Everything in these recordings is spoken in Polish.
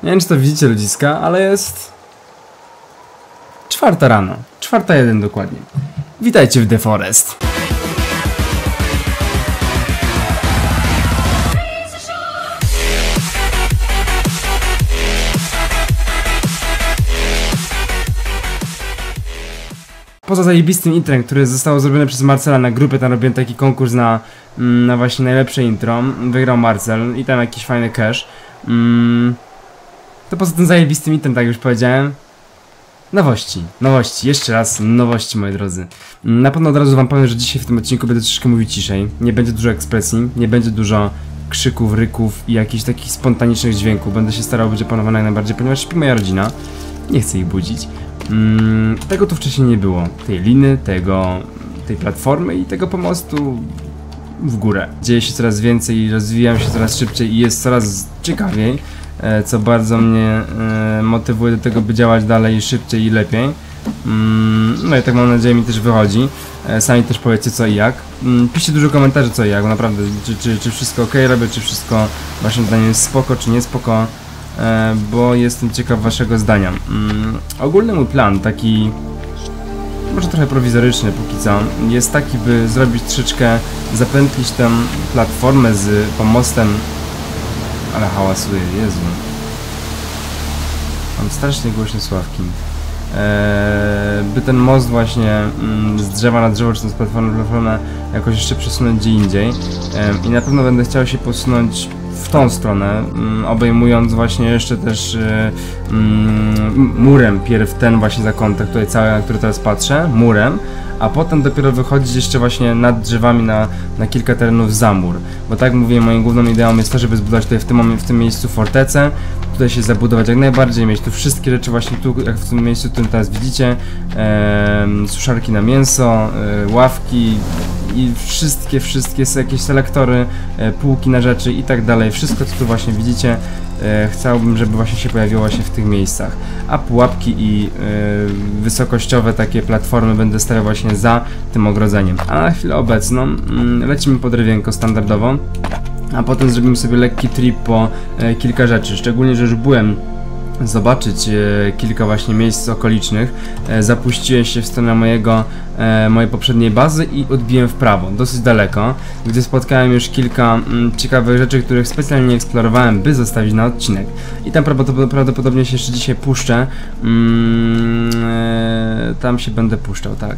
Nie wiem, czy to widzicie, ludziska, ale jest 4 rano. 4:01 dokładnie. Witajcie w The Forest. Poza zajebistym intrem, które zostało zrobione przez Marcela na grupie, tam robiłem taki konkurs na właśnie najlepsze intro. Wygrał Marcel i tam jakiś fajny cash. To poza tym zajebistym intrem, tak jak już powiedziałem. Nowości, jeszcze raz nowości, moi drodzy. Na pewno od razu wam powiem, że dzisiaj w tym odcinku będę troszeczkę mówić ciszej. Nie będzie dużo ekspresji, nie będzie dużo krzyków, ryków i jakichś takich spontanicznych dźwięków. Będę się starał być opanowana jak najbardziej, ponieważ śpi moja rodzina. Nie chcę ich budzić. Tego tu wcześniej nie było. Tej liny, tej platformy i tego pomostu w górę. Dzieje się coraz więcej, rozwijam się coraz szybciej i jest coraz ciekawiej, co bardzo mnie motywuje do tego, by działać dalej szybciej i lepiej. No i tak mam nadzieję mi też wychodzi. Sami też powiedzcie co i jak. Piszcie dużo komentarzy co i jak, bo naprawdę czy wszystko ok robię, czy wszystko waszym zdaniem jest spoko, czy nie spoko. Bo jestem ciekaw waszego zdania. Ogólny mój plan, taki może trochę prowizoryczny póki co, jest taki, by zrobić troszeczkę, zapętlić tę platformę z pomostem. Ale hałasuje, Jezu. Mam strasznie głośne sławki. By ten most właśnie z drzewa na drzewo, czy z platformy na platformę jakoś jeszcze przesunąć gdzie indziej. I na pewno będę chciał się posunąć w tą stronę, obejmując właśnie jeszcze też murem pierw ten właśnie zakątek tutaj cały, na który teraz patrzę, murem, a potem dopiero wychodzić jeszcze właśnie nad drzewami na kilka terenów za mur. Bo tak mówię, moją główną ideą jest to, żeby zbudować tutaj w tym miejscu fortecę, tutaj się zabudować jak najbardziej, mieć tu wszystkie rzeczy właśnie tu, jak w tym miejscu, którym teraz widzicie, suszarki na mięso, ławki i wszystkie jakieś selektory, półki na rzeczy i tak dalej, wszystko co tu właśnie widzicie, chciałbym, żeby właśnie się pojawiło w tych miejscach. A pułapki i wysokościowe takie platformy będę stawiał właśnie za tym ogrodzeniem. A na chwilę obecną lecimy po drewienko standardowo, a potem zrobimy sobie lekki trip po kilka rzeczy, szczególnie, że już byłem zobaczyć kilka właśnie miejsc okolicznych. Zapuściłem się w stronę mojej poprzedniej bazy i odbiłem w prawo, dosyć daleko, gdzie spotkałem już kilka ciekawych rzeczy, których specjalnie nie eksplorowałem, by zostawić na odcinek. I tam prawdopodobnie się jeszcze dzisiaj puszczę. Tam się będę puszczał, tak.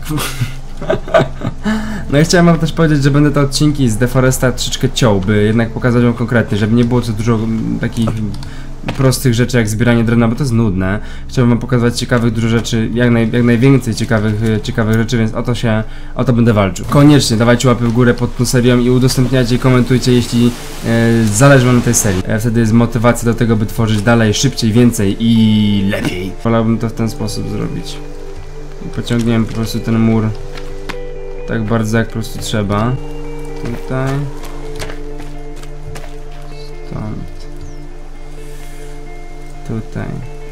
No i chciałem wam też powiedzieć, że będę te odcinki z The Foresta troszeczkę ciął, by jednak pokazać wam konkretnie, żeby nie było co dużo takich prostych rzeczy jak zbieranie drewna, bo to jest nudne. Chciałbym wam pokazać ciekawych dużo rzeczy, jak najwięcej ciekawych rzeczy, więc o to będę walczył. Koniecznie dawajcie łapy w górę pod tą serią i udostępniajcie i komentujcie, jeśli zależy wam na tej serii. Wtedy jest motywacja do tego, by tworzyć dalej, szybciej, więcej i lepiej. Wolałbym to w ten sposób zrobić. I pociągniemy po prostu ten mur tak bardzo jak po prostu trzeba. Tutaj. Stąd. Tutaj.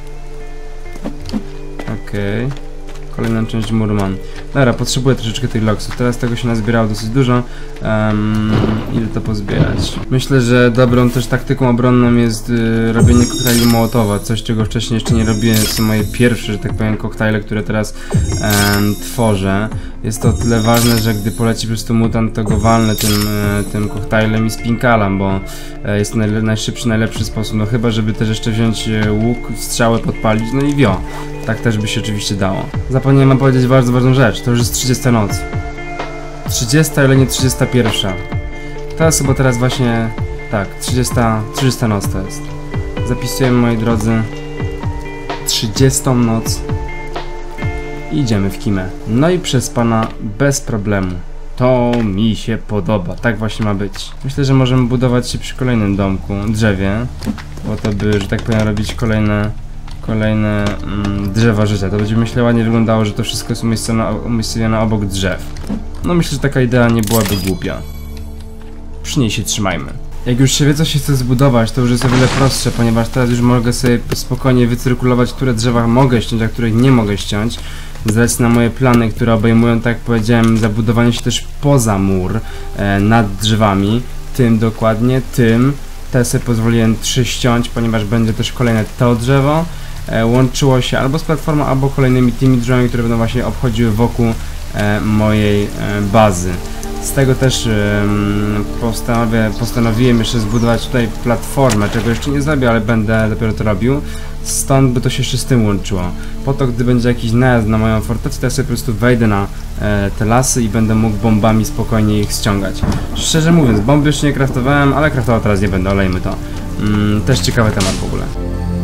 Okej. Kolejną część muru mam. Dobra, potrzebuję troszeczkę tych loksów. Teraz tego się nazbierało dosyć dużo. Idę to pozbierać. Myślę, że dobrą też taktyką obronną jest robienie koktajli Mołotowa. Coś, czego wcześniej jeszcze nie robiłem. To są moje pierwsze, że tak powiem, koktajle, które teraz tworzę. Jest to o tyle ważne, że gdy poleci po prostu mutant, to go walnę tym koktajlem i spinkalam, bo jest to najszybszy, najlepszy sposób. No chyba, żeby też jeszcze wziąć łuk, strzałę podpalić, no i wio. Tak też by się oczywiście dało. Zapomniałem wam powiedzieć bardzo ważną rzecz. To już jest 30 noc. 30, ale nie 31. To jest chyba teraz właśnie... Tak, 30 noc to jest. Zapisujemy, moi drodzy, 30 noc. I idziemy w kimę. No i przespana bez problemu. To mi się podoba. Tak właśnie ma być. Myślę, że możemy budować się przy kolejnym domku, drzewie. Bo to by, że tak powiem, robić kolejne drzewa życia. To będzie, myślę, ładnie wyglądało, że to wszystko jest umiejscowione obok drzew. No myślę, że taka idea nie byłaby głupia. Przy niej się trzymajmy. Jak już się wie, co się chce zbudować, to już jest o wiele prostsze, ponieważ teraz już mogę sobie spokojnie wycyrkulować, które drzewa mogę ściąć, a których nie mogę ściąć. Z racji na moje plany, które obejmują, tak jak powiedziałem, zabudowanie się też poza mur, nad drzewami, tym dokładnie, tym Te sobie pozwoliłem 3 ściąć, ponieważ będzie też kolejne to drzewo. Łączyło się albo z platformą, albo kolejnymi tymi drzewami, które będą właśnie obchodziły wokół mojej bazy. Z tego też postanowiłem jeszcze zbudować tutaj platformę, czego jeszcze nie zrobię, ale będę dopiero to robił. Stąd by to się jeszcze z tym łączyło. Po to, gdy będzie jakiś najazd na moją fortecę, to ja sobie po prostu wejdę na te lasy i będę mógł bombami spokojnie ich ściągać. Szczerze mówiąc, bomby jeszcze nie kraftowałem, ale kraftował teraz nie będę, olejmy to. Też ciekawy temat w ogóle.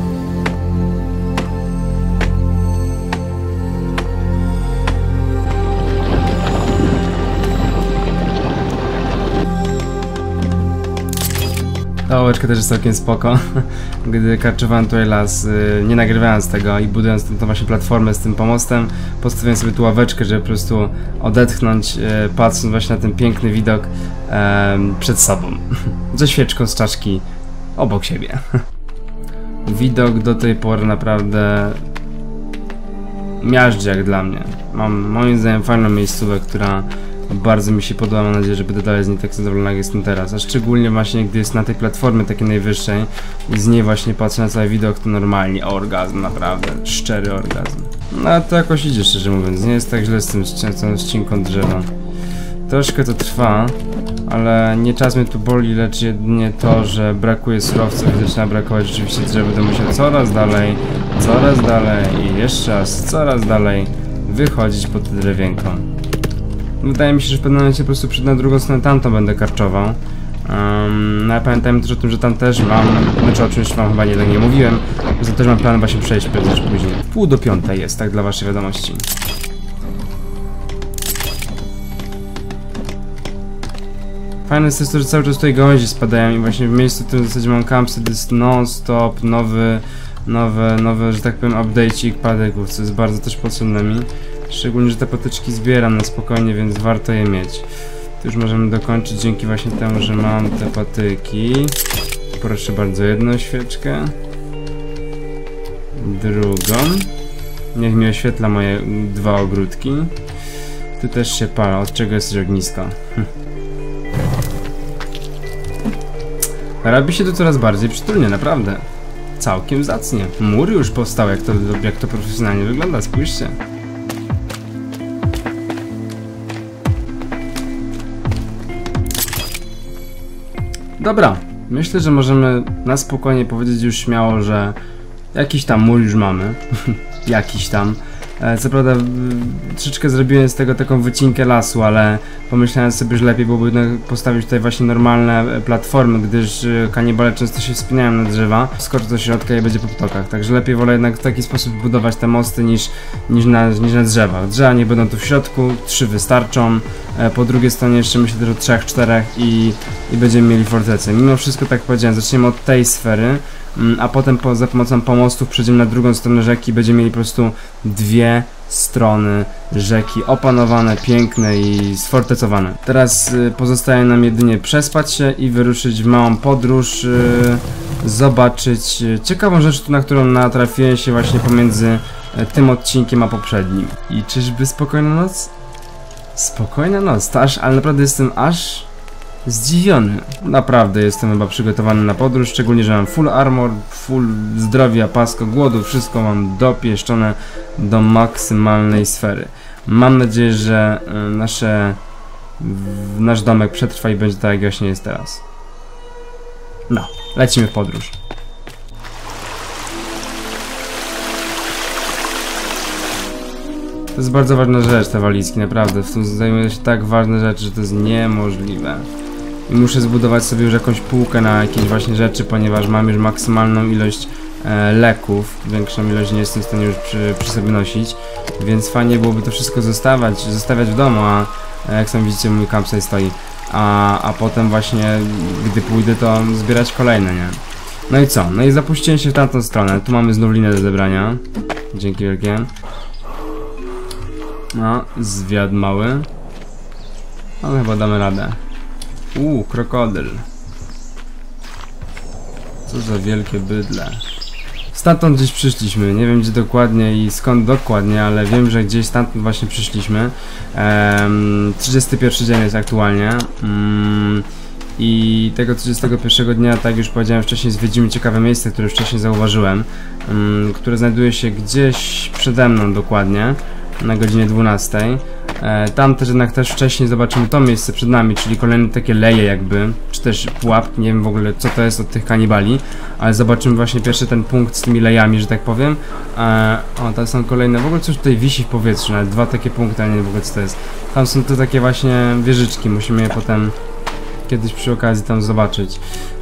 Ta ławeczka też jest całkiem spoko. Gdy karczowałem tutaj las, nie nagrywając tego i budując tą właśnie platformę z tym pomostem, postawiłem sobie tu ławeczkę, żeby po prostu odetchnąć, patrząc właśnie na ten piękny widok przed sobą. Ze świeczką z czaszki obok siebie. Widok do tej pory naprawdę miażdży jak dla mnie. Mam moim zdaniem fajną miejscówkę, która bardzo mi się podoba, mam nadzieję, że będę dalej z niej tak zadowolony, jak jestem teraz. A szczególnie właśnie, gdy jest na tej platformie takiej najwyższej i z niej właśnie patrzę na cały widok, to normalnie orgazm, naprawdę, szczery orgazm. No a to jakoś idzie, szczerze mówiąc, nie jest tak źle z tym całą ścinką drzewa. Troszkę to trwa, ale nie czas mnie tu boli, lecz jedynie to, że brakuje surowców i zaczyna brakować rzeczywiście drzewa. Będę musiał coraz dalej i jeszcze raz coraz dalej wychodzić pod drewienką. Wydaje mi się, że w pewnym momencie po prostu przed na drugą stronę tamtą będę karczował. No ale pamiętajmy też o tym, że tam też mam, znaczy o czymś wam chyba nie mówiłem, że też mam plan właśnie przejść też później. 4:30 jest, tak dla waszej wiadomości. Fajne jest to, że cały czas tutaj gałęzie spadają i właśnie w miejscu, w którym w zasadzie mam campsite, jest non-stop nowy, że tak powiem, update'ik patyków, co jest bardzo też potrzebne mi. Szczególnie, że te patyczki zbieram na spokojnie, więc warto je mieć. Tu już możemy dokończyć dzięki właśnie temu, że mam te patyki. Proszę bardzo, jedną świeczkę. Drugą. Niech mi oświetla moje 2 ogródki. Tu też się pala, od czego jest ognisko. Robi się tu coraz bardziej przytulnie, naprawdę. Całkiem zacnie. Mur już powstał, jak to profesjonalnie wygląda, spójrzcie. Dobra, myślę, że możemy na spokojnie powiedzieć już śmiało, że jakiś tam mur już mamy. Jakiś tam. Co prawda troszeczkę zrobiłem z tego taką wycinkę lasu, ale pomyślałem sobie, że lepiej byłoby postawić tutaj właśnie normalne platformy, gdyż kanibale często się wspinają na drzewa, skoczy do środka i będzie po potokach. Także lepiej wolę jednak w taki sposób budować te mosty niż na drzewach. Drzewa nie będą tu w środku, 3 wystarczą. Po drugiej stronie jeszcze myślę też o 3-4 i będziemy mieli fortecę. Mimo wszystko, tak jak powiedziałem, zaczniemy od tej sfery, a potem za pomocą pomostów przejdziemy na drugą stronę rzeki i będziemy mieli po prostu 2 strony rzeki opanowane, piękne i sfortecowane. Teraz pozostaje nam jedynie przespać się i wyruszyć w małą podróż, zobaczyć ciekawą rzecz, na którą natrafiłem się właśnie pomiędzy tym odcinkiem a poprzednim. I czyżby spokojna noc? Spokojna noc, ale naprawdę jestem aż zdziwiony. Naprawdę jestem chyba przygotowany na podróż, szczególnie, że mam full armor, full zdrowia, pasko, głodu, wszystko mam dopieszczone do maksymalnej sfery. Mam nadzieję, że nasz domek przetrwa i będzie tak, jak właśnie jest teraz. No, lecimy w podróż. To jest bardzo ważna rzecz, te walizki, naprawdę. W tym zajmują się tak ważne rzeczy, że to jest niemożliwe. I muszę zbudować sobie już jakąś półkę na jakieś właśnie rzeczy, ponieważ mam już maksymalną ilość leków. Większą ilość nie jestem w stanie już przy sobie nosić. Więc fajnie byłoby to wszystko zostawiać w domu, a jak sami widzicie, mój campsite stoi. A potem właśnie, gdy pójdę, to zbierać kolejne, nie? No i co? No i zapuściłem się w tamtą stronę. Tu mamy znów linę do zebrania. Dzięki wielkie. No, zwiat mały. Ale chyba damy radę. Krokodyl. Co za wielkie bydle. Stamtąd gdzieś przyszliśmy, nie wiem gdzie dokładnie i skąd dokładnie, ale wiem, że gdzieś stamtąd właśnie przyszliśmy. 31 dzień jest aktualnie. I tego 31 dnia, tak już powiedziałem wcześniej, zwiedzimy ciekawe miejsce, które już wcześniej zauważyłem, które znajduje się gdzieś przede mną dokładnie, na godzinie 12. Tam też jednak wcześniej zobaczymy to miejsce przed nami, czyli kolejne takie leje jakby, czy też pułapki, nie wiem w ogóle co to jest od tych kanibali, ale zobaczymy właśnie pierwszy ten punkt z tymi lejami, że tak powiem. O, tam są kolejne, w ogóle coś tutaj wisi w powietrzu, nawet dwa takie punkty, ale nie wiem w ogóle co to jest. Tam są to takie właśnie wieżyczki, musimy je potem kiedyś przy okazji tam zobaczyć.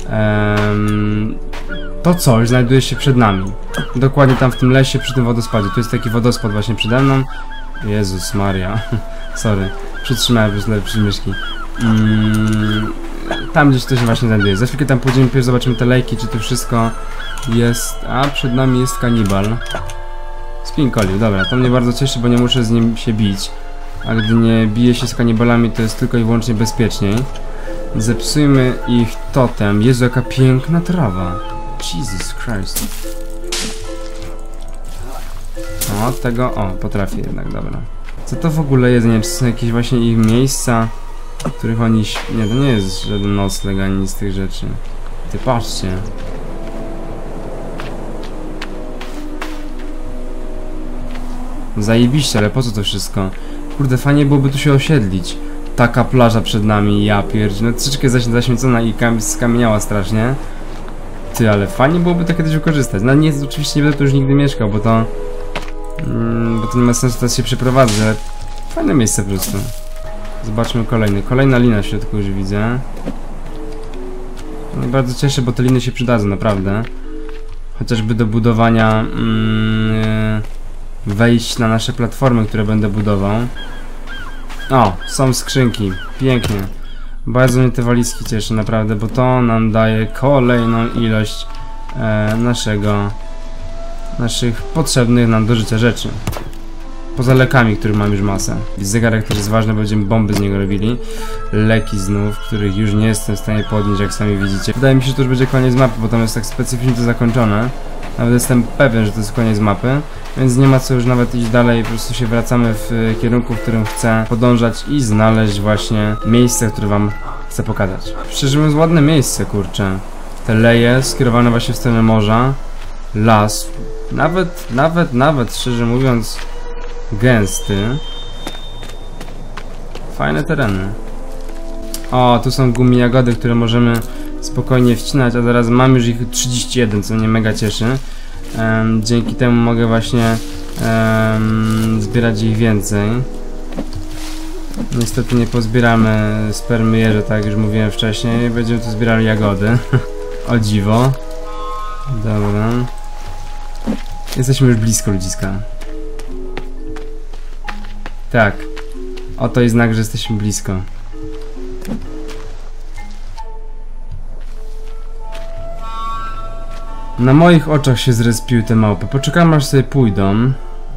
To coś znajduje się przed nami, dokładnie tam w tym lesie przy tym wodospadzie. Tu jest taki wodospad właśnie przede mną. Jezus Maria, sorry, przytrzymałem już lepsze myszki. Tam gdzieś to się właśnie znajduje. Za chwilkę tam pójdziemy, pierwszy zobaczymy te lejki, czy to wszystko jest... A, przed nami jest kanibal. Spinkolił, dobra, to mnie bardzo cieszy, bo nie muszę z nim się bić. A gdy nie bije się z kanibalami, to jest tylko i wyłącznie bezpieczniej. Zepsujmy ich totem. Jezu, jaka piękna trawa. Jesus Christ. O, tego... O, potrafię jednak, dobra. Co to w ogóle jest? Nie wiem, czy są jakieś właśnie ich miejsca, w których oni... Nie, to nie jest żaden nocleg ani nic z tych rzeczy. Ty patrzcie. Zajebiście, ale po co to wszystko? Kurde, fajnie byłoby tu się osiedlić. Taka plaża przed nami, ja pierdzielę. No troszeczkę zaśmiecona i skamieniała strasznie. Ty, ale fajnie byłoby to kiedyś wykorzystać. No nie, oczywiście nie będę tu już nigdy mieszkał, bo to nie ma sensu teraz się przeprowadzać, ale fajne miejsce po prostu. Zobaczmy kolejny. Kolejna lina w środku już widzę. Mnie bardzo cieszę, bo te liny się przydadzą, naprawdę. Chociażby do budowania wejść na nasze platformy, które będę budował. O, są skrzynki. Pięknie. Bardzo mnie te walizki cieszy, naprawdę, bo to nam daje kolejną ilość naszych potrzebnych nam do życia rzeczy. Poza lekami, których mam już masę. Zegarek też jest ważny, bo będziemy bomby z niego robili. Leki znów, których już nie jestem w stanie podnieść, jak sami widzicie. Wydaje mi się, że to już będzie koniec mapy, bo tam jest tak specyficznie to zakończone. Nawet jestem pewien, że to jest koniec mapy, więc nie ma co już nawet iść dalej, po prostu się wracamy w kierunku, w którym chcę podążać i znaleźć właśnie miejsce, które wam chcę pokazać. Szczerze mówiąc, ładne miejsce, kurczę. Te leje skierowane właśnie w stronę morza. Las. Nawet, szczerze mówiąc, gęsty. Fajne tereny. O, tu są gumi jagody, które możemy spokojnie wcinać, a zaraz mam już ich 31, co mnie mega cieszy. Dzięki temu mogę właśnie zbierać ich więcej. Niestety nie pozbieramy spermy jeża, tak jak już mówiłem wcześniej. Będziemy tu zbierali jagody. O dziwo. Dobra. Jesteśmy już blisko ludziska. Tak. Oto jest znak, że jesteśmy blisko. Na moich oczach się zrespiły te małpy. Poczekam, aż sobie pójdą.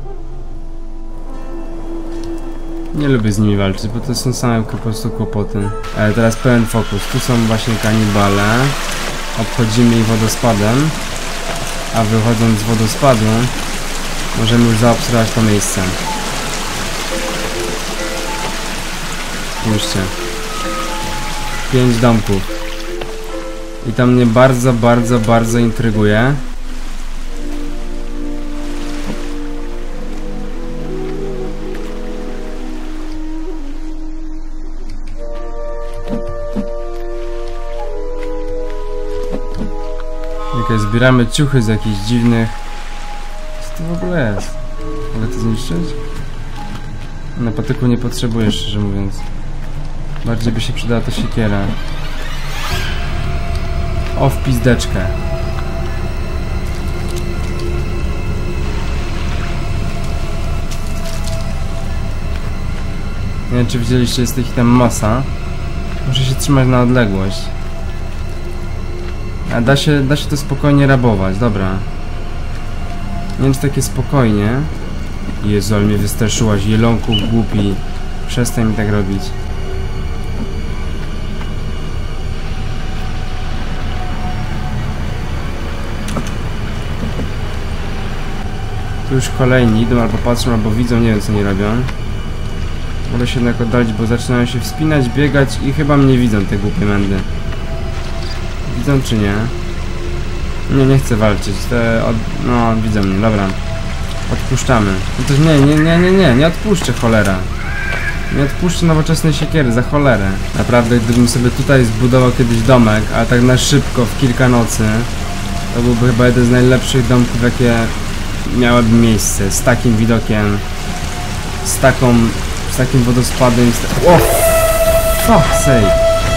Nie lubię z nimi walczyć, bo to są same po prostu kłopoty. Ale teraz pełen fokus. Tu są właśnie kanibale. Obchodzimy ich wodospadem. A wychodząc z wodospadu możemy już zaobserwować to miejsce. Spójrzcie. 5 domków. I to mnie bardzo intryguje. Okej, zbieramy ciuchy z jakichś dziwnych... Co to w ogóle jest? Mogę to zniszczyć? Na patyku nie potrzebuję, szczerze mówiąc. Bardziej by się przydała to siekiera. O, w pizdeczkę. Nie wiem, czy widzieliście, jest ich tam masa. Muszę się trzymać na odległość. A da się to spokojnie rabować, dobra. Nie wiem, czy takie spokojnie. Jezu, ale mnie wystraszyłaś, jelonku głupi. Przestań mi tak robić. Tu już kolejni idą, albo patrzą, albo widzą, nie wiem co nie robią. Wolę się jednak oddalić, bo zaczynają się wspinać, biegać i chyba mnie widzą te głupie mędy. Widzą czy nie? Nie chcę walczyć. No, widzą mnie, dobra. Odpuszczamy. No to nie odpuszczę, cholera. Nie odpuszczę nowoczesnej siekiery, za cholerę. Naprawdę, gdybym sobie tutaj zbudował kiedyś domek, ale tak na szybko, w kilka nocy, to byłby chyba jeden z najlepszych domków, jakie miałyby miejsce. Z takim widokiem, z takim wodospadem. O! Fuck sake!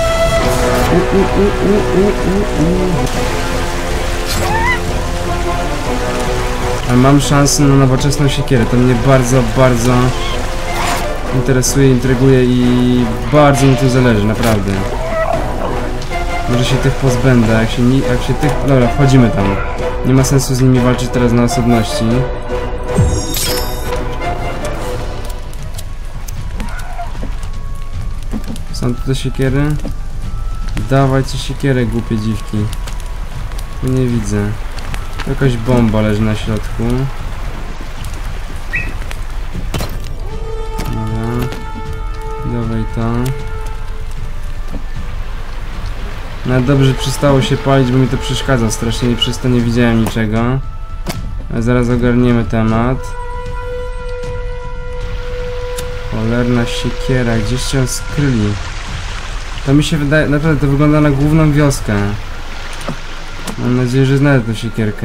Ale mam szansę na nowoczesną siekierę. To mnie bardzo, bardzo interesuje, intryguje i bardzo mi tu zależy, naprawdę. Może się tych pozbędę, jak się tych... Dobra, wchodzimy tam. Nie ma sensu z nimi walczyć teraz na osobności. Są tu te siekiery? Dawajcie siekierę, głupie dziwki. Tu nie widzę. Jakaś bomba leży na środku. Dobra. Dawaj to. No dobrze, przestało się palić, bo mi to przeszkadza strasznie i przez to nie widziałem niczego. Ale zaraz ogarniemy temat. Cholerna siekiera, gdzieś się skryli. To mi się wydaje, naprawdę to wygląda na główną wioskę. Mam nadzieję, że znajdę tą siekierkę.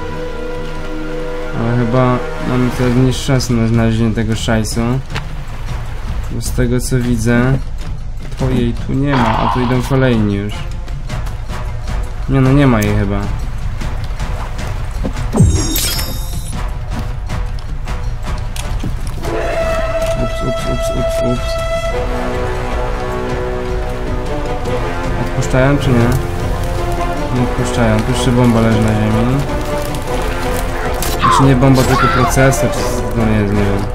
Ale chyba mam teraz mniejsze szanse na znalezienie tego szajsu. Bo z tego co widzę, to jej tu nie ma, a tu idą kolejni już. Nie no, nie ma jej chyba. Ups. Odpuszczają czy nie? Nie odpuszczają. Tu jeszcze bomba leży na ziemi. Znaczy nie bomba, tylko procesor, czy to nie jest, nie wiem.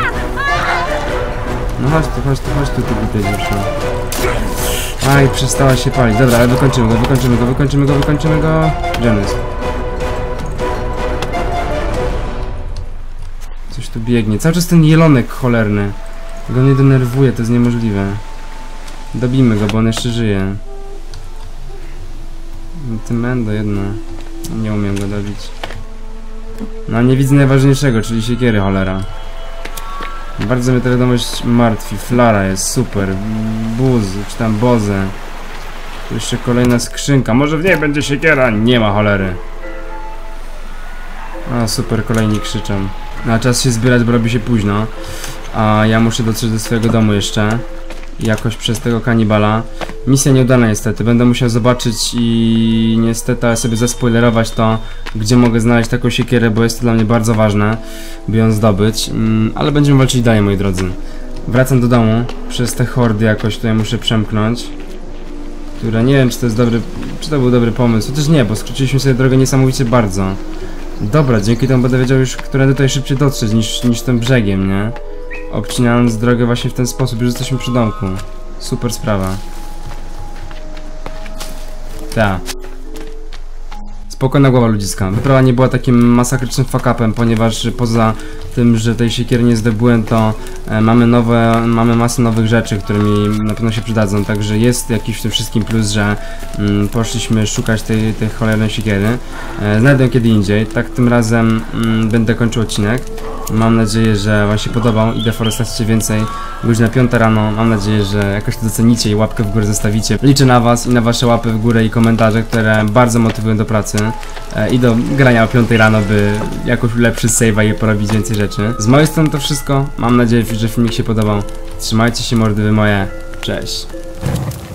No chodź tu, głupia dziewczyna. Aj, przestała się palić. Dobra, ale wykończymy go. Gdzie on jest? Coś tu biegnie. Cały czas ten jelonek cholerny. Go mnie denerwuje, to jest niemożliwe. Dobijmy go, bo on jeszcze żyje. Tym mendo jedno. Nie umiem go dobić. No nie widzę najważniejszego, czyli siekiery, cholera. Bardzo mnie ta wiadomość martwi. Flara jest super. Buz, czy tam Boze. Tu jeszcze kolejna skrzynka. Może w niej będzie siekiera? Nie ma cholery. A super, kolejni krzyczą. No, czas się zbierać, bo robi się późno. A ja muszę dotrzeć do swojego domu jeszcze. Jakoś przez tego kanibala. Misja nieudana niestety. Będę musiał zobaczyć i niestety sobie zaspoilerować to, gdzie mogę znaleźć taką siekierę, bo jest to dla mnie bardzo ważne, by ją zdobyć. Ale będziemy walczyć dalej, moi drodzy. Wracam do domu. Przez te hordy jakoś tutaj muszę przemknąć. Które nie wiem, czy to jest dobry... Czy to był dobry pomysł. Chociaż nie, bo skróciliśmy sobie drogę niesamowicie bardzo. Dobra, dzięki temu będę wiedział już, którędy tutaj szybciej dotrzeć niż tym brzegiem, nie? Obcinając drogę właśnie w ten sposób, już jesteśmy przy domku. Super sprawa. Ta. Spokojna głowa ludziska. Wyprawa nie była takim masakrycznym fuck-upem, ponieważ poza tym, że tej siekiery nie zdobyłem, to mamy masę nowych rzeczy, które mi na pewno się przydadzą, także jest jakiś w tym wszystkim plus, że poszliśmy szukać tej cholernej siekiery. Znajdę ją kiedy indziej, tak tym razem będę kończył odcinek. Mam nadzieję, że wam się podobał i deforestacji więcej. Godzina 5 rano, mam nadzieję, że jakoś to docenicie i łapkę w górę zostawicie. Liczę na was i na wasze łapy w górę i komentarze, które bardzo motywują do pracy i do grania o 5 rano, by jakoś ulepszyć save'a i porobić więcej rzeczy. Z mojej strony to wszystko. Mam nadzieję, że filmik się podobał. Trzymajcie się, mordy wy moje. Cześć.